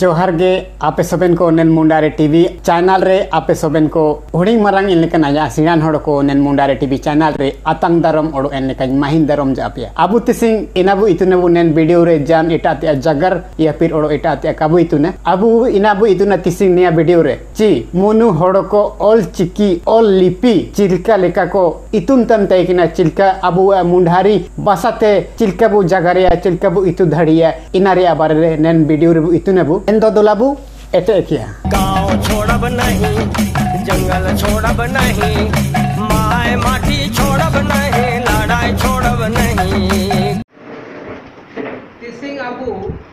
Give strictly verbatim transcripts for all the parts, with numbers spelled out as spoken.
जोहार गे आपे सोबेन को नेन मुंडारे टीवी चैनल रे आपे सोबेन को हुडिंग मरंग इन लेकन आया सिरान हड़ को नेन मुंडारे टीवी चैनल रे आतंग दारम ओडो एन लेकन महिन दारम जापिया अबु तिसिंग इनाबु इतुनेबु नेन वीडियो रे जान एटाते जगर या फिर ओडो एटाते काबु इतुने अबु इनाबु इतुना तिसिंग निया वीडियो रे ची मुनु हड़ को ऑल चिकी ऑल लिपि चिल्का लेका को इतुन तन तैकिना चिल्का अबु मुंडारी बसाते चिल्का बु जगरे चिल्का बु इतु धड़िया इनारे बारे रे नेन वीडियो रे इतुनेबु एंदो दुलाबु एटे किया गाँव छोड़ब नहीं, जंगल छोड़ब नहीं, माय माटी छोड़ब नहीं, लड़ाई छोड़ब नहीं। तिसिंग अबु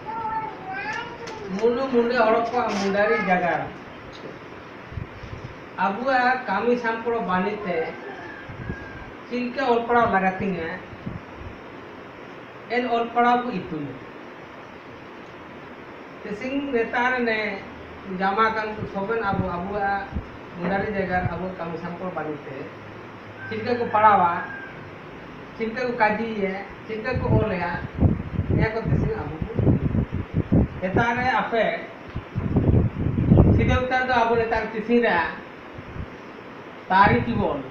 मुंडू मुंडे हड़प्पा मुंडारी जगह अबु कामी सांपड़ो बानीते चिल्का ओलपड़ा लगाती हैं एन ओलपड़ा को इतुने तिसिंग नेतार ने Jama kan soben abu abu mundari jagar abu kami sampur banite Chilka को पढ़ावा चिल्का को काजी है चिल्का को ओले या या को तिसिंग abu नेतार है आपे सीधे उतर तो abu नेतार तिसिंग रे तारी की बोल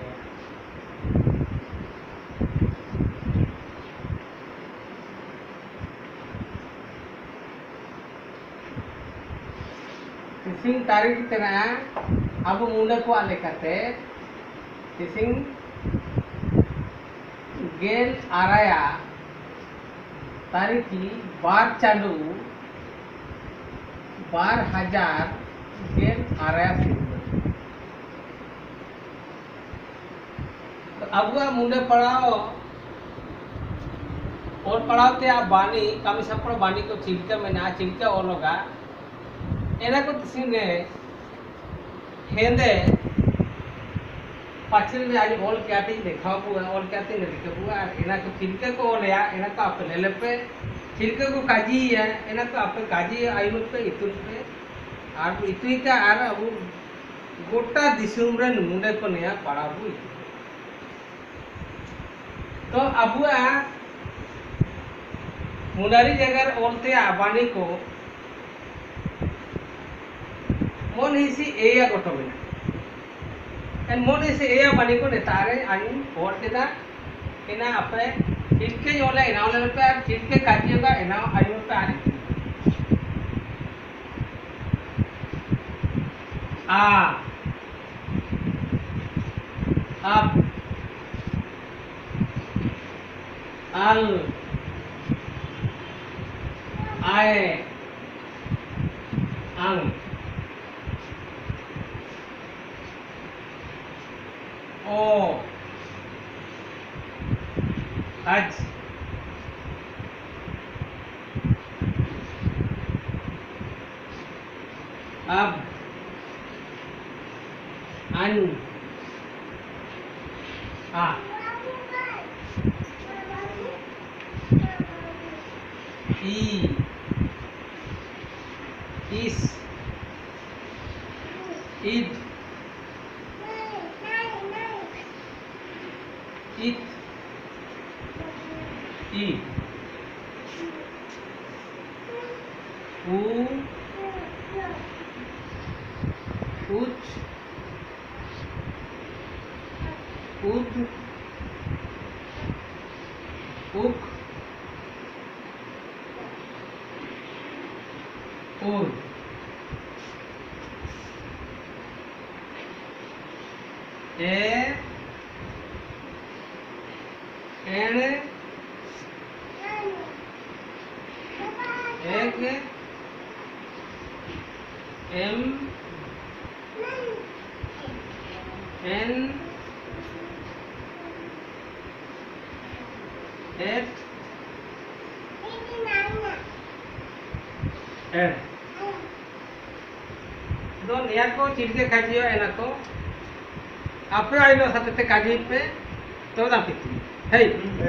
तिसिंग तारीख तरह अब मुंडे को आले करते तिसिंग गेल आराया तारीखी बार चालू बार हजार गेल आराया तो अब मुंडे पढ़ाओ और पढ़ाओ ते आप बानी कमी सब बानी को चिल्का में ना चिल्का और लोगा एना को तिसिंगे हेंदे पाचल में आज ऑल क्या थी देखा हुआ ऑल क्या थी देखा हुआ एना को चिल्के को ऑल या एना को आप ले ले पे चिल्के को काजी है एना को आप काजी आयु पे इतुन पे आर इतुई का आर अब गोटा दिसुम रे मुंडे को नया पड़ा हुई तो अब मुंडारी जगह ओलते आबानी को मन हिसी एया गोटो में एन मन हिसी एया बनी को नेतारे आइन और केदा एना आपे चिल्के योले एना ओले पे चिल्के काजी होगा एना आइन पे आने आ अब अल आए अंग ओ आज अब अन आ ई इस ईद इत ई उ उच उद उक उर ए एन एक एम एन एट एड दो निया को चिल्के खाजियो एना को आपे आइनो साथे काजी पे तो ना पिती है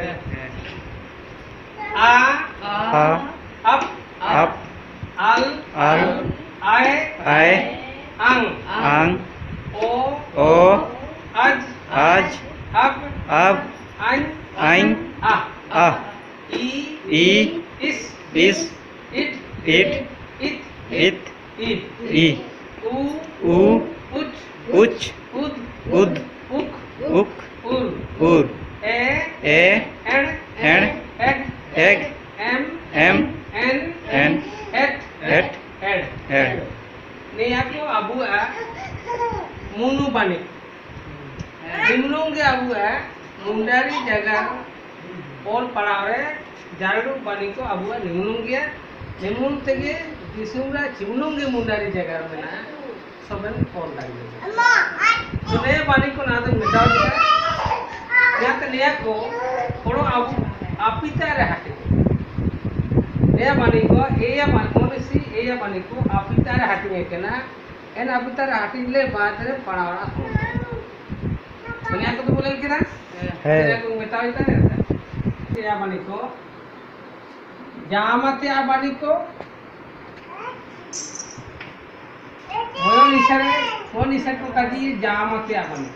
आ आ अप अप अल अल आए आए अंग अंग ओ ओ आज आज अब अब आइन आइन आ आ ई ई इस इस इट इट इट इत इत ई उ उ उच उच उद उद उक उक उर उर ए ए एड एण एग एग एम एम एन एन एट एट एड एड Niya ko abu a munu bani. Dimnung ke abu a mundari jaga all parare jaru bani ko abu a dimnung ke dimnung tege disumra chimnung ke mundari jaga mena soben all lagi. So niya bani ko na to mitau jaga. Niya ke niya ko koro abu apita rehate. Niya bani ko eya bani ko si eya bani ko apita rehate kena. En apita rehate le baat re parara ko. Niya ko to bolen kena. है Niya ko mitau jaga. Eya bani ko jamate a bani ko Moyo nisare mo nisare ko kadi jamate a bani.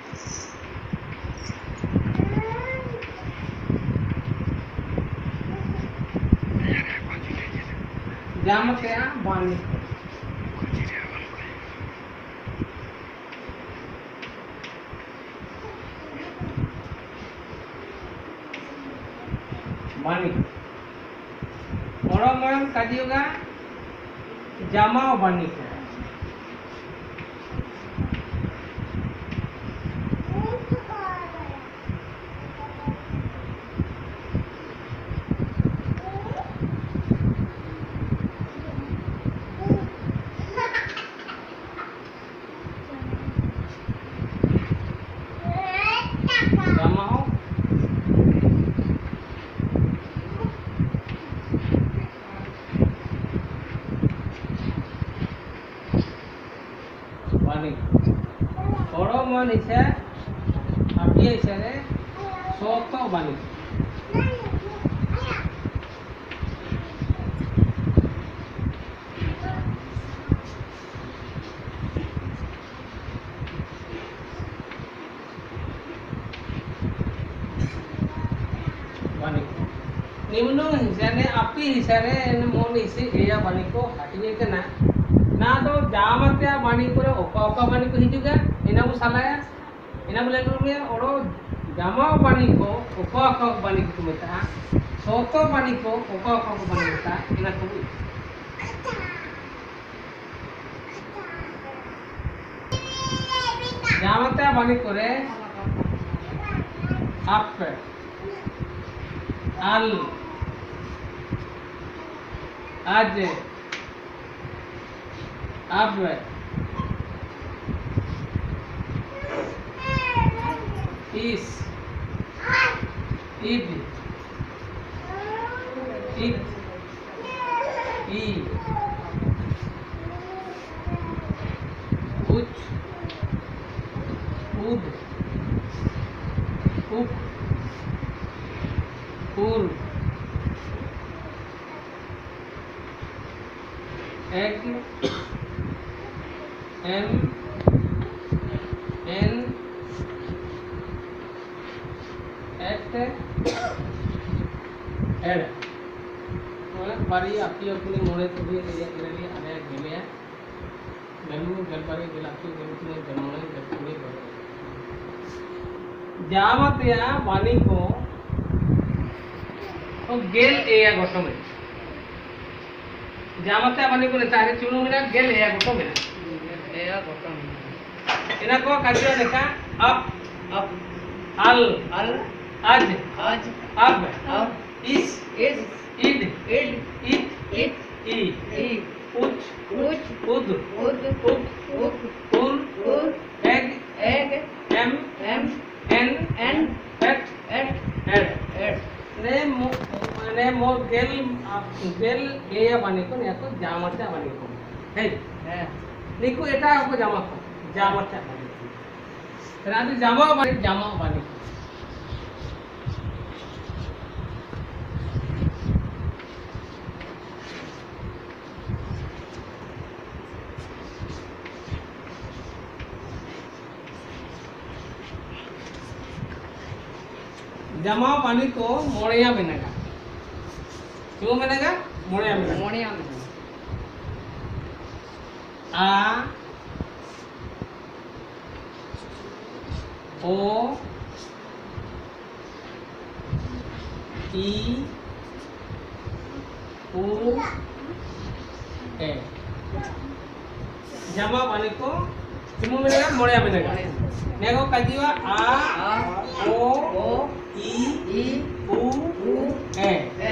Jamate a bani. Bani. Orang orang kadi juga jama bani ko. Jama ho bani. Orang man isa api isa re soto bani. Bani. Nimnung hisane api hisare en mon isi eya bani ko hatiye kena. Na do jamate a bani kore oka oka bani ko hijuga ina bu salaya ina bole nume oro jama bani ko oka oka bani ko meta soto bani ko oka oka bani meta ina ko jamate a bani kore up al आज अब इस id id i uch ud up ur egg m n at ed मतलब बारी आपकी अपनी मोड़े तो भी ये इरली आने गेले हैं गलू गल बारी गल आपकी गलू ने जमाने गल पूरे कर जामत या वाणी को तो गेल ए या गोटो में जामत या वाणी को ने तारे चुनु में गेल ए या गोटो में ए या गोटो में इना को काजियो लेका अप अप अल अल आज आज अब अब इस इस id id it it e e uch uch ud ud uk uk ur ur egg egg m m n n at at at at ne mo ne mo gel gel e ya bani ko ne ko jamata bani ko hey eh niku eta ko jama ko jamata bani tera tu jama bani jama bani जमा पानी को मोड़िया बनेगा क्यों बनेगा मोड़िया बनेगा मोड़िया बनेगा आ ओ ई उ ए जमा पानी को cuma mendengar mulai mendengar nego kajiwa a o i u e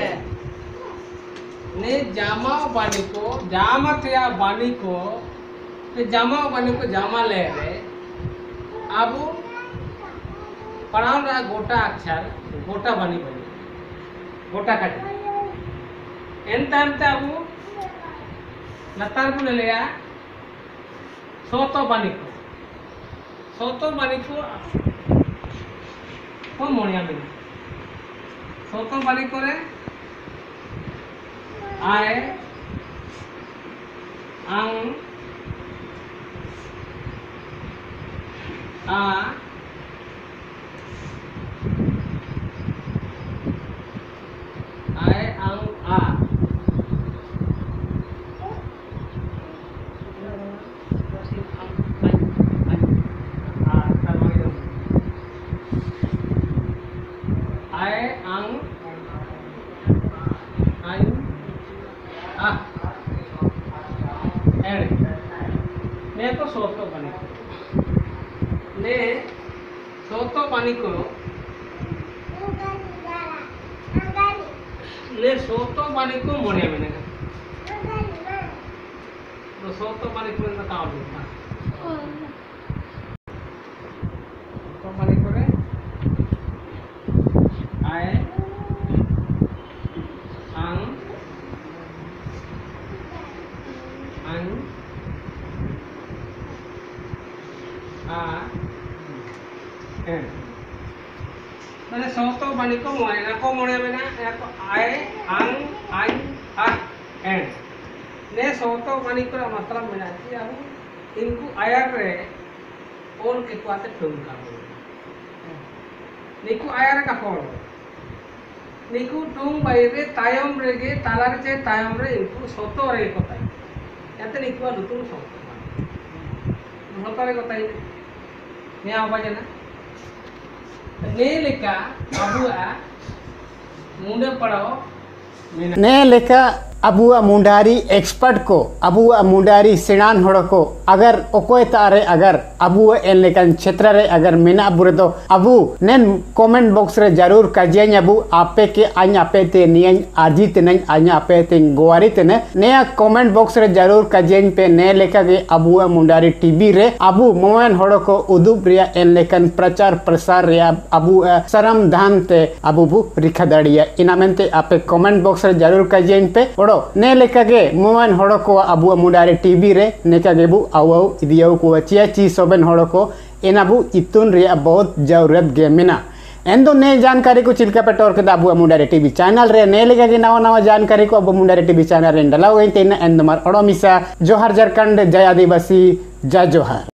ने जामा बानी को जामा क्या बानी को ने जामा बानी को जामा ले रहे अब पढ़ाओ रहा गोटा अक्षर गोटा बानी बनी गोटा काटी एन टाइम ते अब लतार को ले लिया सोतो बानी को सोतो बानी को कौन मोड़िया बनी सोतो बानी को रे आए अंग आ आए अंग आ आए अंग आई ah एड ने को सोतो पानी ने सोतो पानी को ने सोतो पानी को मोड़िया मैंने तो सोतो पानी को ना काम होता सोतो पानी को रे आए अंग आ मैंने सोतो बानी को मोड़े ना को मोड़े में ना या तो आए अंग आई आ एंड ने सोतो बानी को मतलब में ना कि अब इनको आयर रे और के पाते टूम का निको आयर का फोन निको टूम बाइरे तायम रे गे तालार चे तायम रे इनको सोतो रे को ताई याते निको लुतुम सोतो सोतो रे को ताई ने apa jana ne leka abua मुंडे पढ़ाओ ने लेका अबुआ मुंडारी एक्सपर्ट को अबुआ मुंडारी सिणान होड़ को अगर ओकोय तारे अगर अबुआ एन लेकन क्षेत्र रे अगर मेना बुरे तो अबु नेन कमेंट बॉक्स रे जरूर कजियन अबु आपे के आñ आपे ते नियन आजित नन आñ आपे ते गोवारी ते ने नया कमेंट बॉक्स रे जरूर कजियन पे ने लेका के अबुआ मुंडारी टीवी रे अबु मोमेन होड़ को उदुब रिया एन लेकन प्रचार प्रसार रिया अबु शरम धान ते अबु बु रिखा दड़िया इनामेंते आपे कमेंट बॉक्स रे जरूर कजियन पे ने लेका के मोमेन होड़ को अबुआ मुंडारी टीवी रे नेका गेबु आवाउ इदियाउ को चिया ची सोबेन होड़ को एनाबु इतुन रिया बहुत जरूरत गे मिना एंदो ने जानकारी को चिलका पे टोर के अबुआ मुंडारी टीवी चैनल रे ने लेका के नवा नवा जानकारी को अबुआ मुंडारी टीवी चैनल रे डलाउ गई तेना एंदमार ओडोमिसा जोहार झारखंड जय आदिवासी जय जोहार।